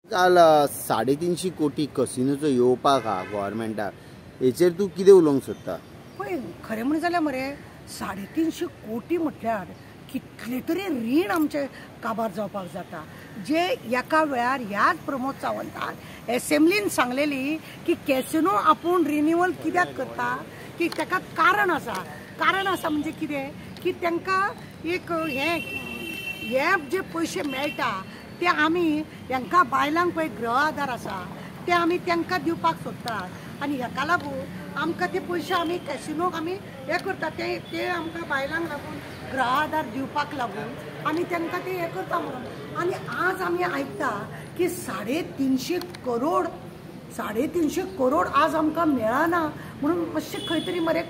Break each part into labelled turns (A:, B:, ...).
A: काल 350 कोटी कसिनोचो येवपाक हा गव्हर्मेंटाक, हेचेर तूं कितें उलोवंक सोदता?
B: पळय, खरें म्हणून जाल्यार मरे 350 कोटी म्हटल्यार कितले तरी रीण आमचे काबार जावपाक जाता, जे एका वेळार ह्याच प्रमोद सावंतान एसेंब्लीन सांगलेली की कॅसिनो आपूण रिन्यूअल कित्याक करता, की ताका कारण आसा म्हणजे कितें की तांकां एक हे जे पयशे मेळटा ते आमी हांकां बायलांक पळय गृह आधार आसा ते आमी तांकां दिवपाक सोदतात आनी हेका लागून आमकां ते पयशे आमी कॅसिनोक आमी हे करता ते आमकां बायलांक लागून गृह आधार दिवपाक लागून आमी तांकां ते हे करता म्हणून। आनी आज आमी आयकता की 350 करोड आज आमकां मेळना म्हणून मातशें खंय तरी मरे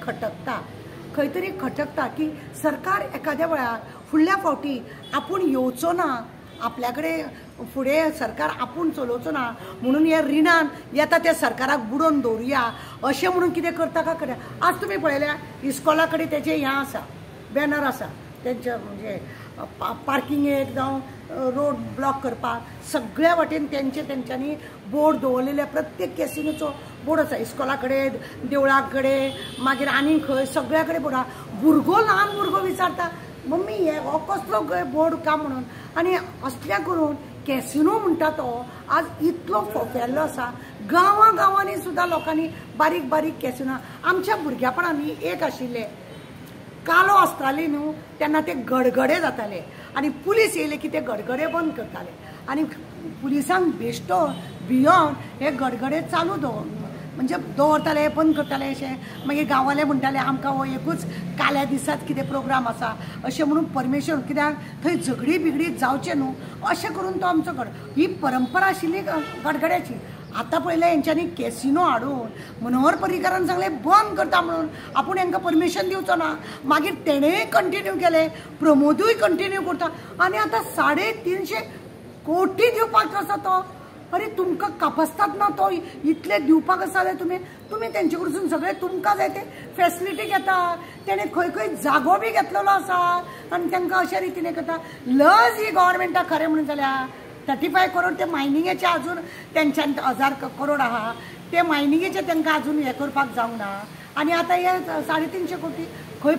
B: खटकता की सरकार एखाद्या वेळार फुडल्या फावटी आपूण येवचो ना, आपल्याकडे फुडें सरकार आपूण चलोवचो ना म्हणून हे रिणान येता त्या सरकाराक बुडोवन दवरुया अशें म्हणून कितें करता काय करा। आज तुमी पळयल्या इस्कॉला कडेन तेजें हें आसा, बॅनर आसा तेंचे म्हणजे पार्किंगेक जावं रोड ब्लॉक करपाक सगळ्या वाटेन तेंच्यांनी बोर्ड दवरलेले, प्रत्येक कॅसिनोचो बोर्ड आसा, इस्कॉला कडेन, देवळा कडेन, मागीर आनी खंय सगळ्या कडेन बोर्ड आसा। ल्हान भुरगो विचारता मम्मी हो कसलो बोर्ड का म्हणून। आनी असल्या करून कॅसिनो म्हणटा तो आज इतलो फोफेल्लो आसा, गांवांनी सुद्दां लोकांनी बारीक बारीक कॅसिनो। आमच्या भुरग्यापणांनी एक आशिल्ले कालो आसताली न्हू, तेन्ना ते गडगडे जाताले आनी पुलीस येयले की ते गडगडे बंद करताले आनी पुलिसांक बेश्टो भियोन हे गडगडे चालू म्हणजे दवरताले, बंद करताले अशें। मागीर गांवाले म्हणटाले आमकां हो एकूच काल्या दिसात कितें प्रोग्राम आसा अशें म्हणून परमिशन, कित्याक थंय झगडी बिगडी जावचें न्हू अशें करून तो आमचो ही परंपरा आशिल्ली गडगड्याची। आतां पळयलें हेंच्यांनी कॅसिनो हाडून मनोहर पर्रीकारान सांगलें बंद करता म्हणून, आपूण हांकां परमिशन दिवचो ना, मागीर तेणेंय कंटिन्यू केलें, प्रमोदूय कंटिन्यू करता आनी आतां 350 कोटी दिवपाक आसा तो। अरे तुमकां कापासतात ना तो इतले दिवपाक आसा जाल्यार तुमी तेंचे कडसून सगळे तुमकां जाय ते फॅसिलिटी घेता। तेणें खंय खंय जागो बी घेतलेलो आसा आनी तांकां अशे रितीने करता। लज ही गव्हर्मेंटाक खरें म्हणून जाल्यार 35 करोड ते मायनिंगेचे अजून तेंच्यान 1000 करोड आहा, ते मायनिंगेचे तांकां अजून हे करपाक जावंक ना आनी आतां हे 350 कोटी खंय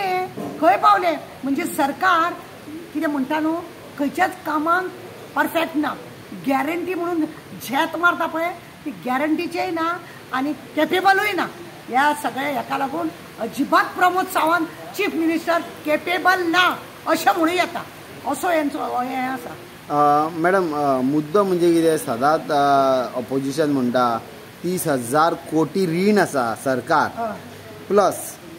B: पावले म्हणजे सरकार कितें म्हणटा न्हू, खंयच्याच कामाक परफेक्ट ना, गॅरंटी म्हणून झेत मारता पळय ती गॅरंटीचेय ना आनी कॅपेबलूय ना। ह्या सगळ्या हेका लागून अजिबात Pramod Sawant chief minister capable ना अशें म्हणूं येता, असो हेंचो हें आसा।
A: मॅडम, मुद्दो म्हणजे कितें, सदांच ऑपोजिशन म्हणटा 30,000 कोटी रीण आसा सरकार प्लस,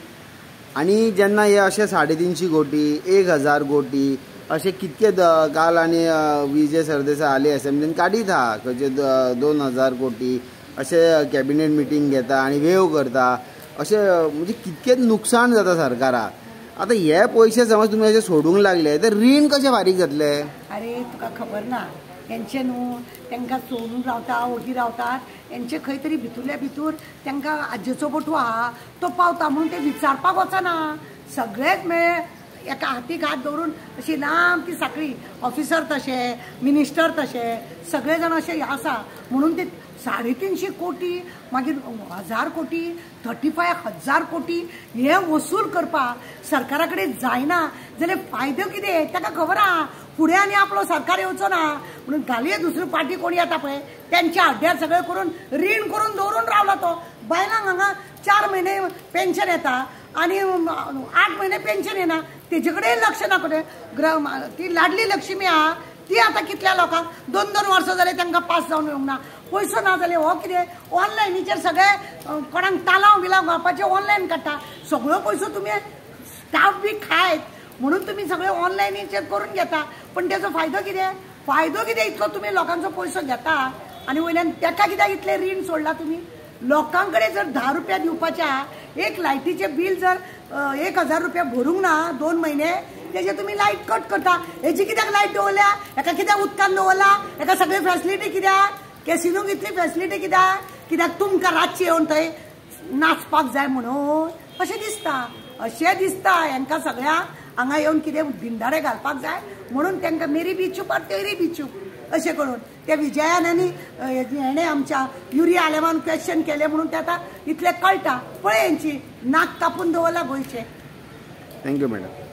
A: आनी जेन्ना हे अशे 350 कोटी 1000 कोटी अशे कितके काल आनी विजय सरदेसाय हाली असेंब्लीन काडीत आहा, खंयचे 2000 कोटी अशे कॅबिनेट मिटींग घेता आनी वेव करता, अशे म्हणजे कितकेच नुकसाण जाता सरकाराक। आतां हे पयशे समज तुमी अशे सोडूंक लागले तर रीण कशे फारीक जातले?
B: अरे तुका खबर ना, हेंचे न्हू तांकां सोडून रावता ओगी रावतात, हेंचे खंय तरी भितूरल्या भितूर तांकां आज्जेचो बटू आहा तो पावता म्हणून ते विचारपाक वचना, सगळेच एका हातीक हात दवरून अशी लांब ती साखळी, ऑफिसर तशे, मिनिस्टर तशे, सगळे जाण अशे आसा म्हणून ते 350 कोटी मागीर 1000 कोटी 35,000 कोटी हे वसूल करपाक सरकारा कडेन जायना जाल्यार फायदो कितें ताका खबर आहा, फुडें आनी आपलो सरकार येवचो ना म्हणून घालये दुसरी पार्टी कोण येता पळय त्यांच्या हड्ड्यार सगळे करून रीण करून दवरून रावला तो। बायलांक हांगा 4 म्हयने पेन्शन येता आनी 8 म्हयने पेन्शन येना, तेजे कडेन लक्ष ना कडेन। ती लाडली लक्ष्मी आहा ती आतां कितल्या लोकांक 2-2 वर्सां जाले तांकां पास जावन येवंक ना, पयसो ना जाल्यार हो कितें ऑनलायनीचेर सगळे कोणाक तालांव बिलांव घालपाचें ऑनलायन काडटा, सगळो पयसो तुमी स्टाफ बी खायत म्हणून तुमी सगळे ऑनलायनीचेर करून घेता, पण तेजो फायदो कितें इतलो तुमी लोकांचो पयसो घेता आनी वयल्यान ताका कित्याक इतलें रीण सोडला तुमी? लोकां कडेन जर 10 रुपया दिवपाच्या, एक लायटीचें बील जर 1000 रुपया भरूंक ना 2 म्हयने तेजे तुमी लायट कट करता, हेजी कित्याक लायट दवरल्या, हेका कित्याक उदकान दवरला, हेका सगळी फॅसिलिटी कित्याक, कॅसिनोक इतली फॅसिलिटी कित्याक तुमकां रातची येवन थंय नाचपाक जाय म्हणून अशें दिसता हेंकां सगळ्यांक हांगा येवन कितें भिंडारे घालपाक जाय म्हणून तांकां मेरी बी चूप तेरी बी चूप। अशें करून ते विजयानांनी हेणे आमच्या युरिया आलेमान क्वेश्चन केले म्हणून ते आतां इतले कळटा पळय हेंची नाक कापून दवरला गोंयचे.
A: Thank you madam.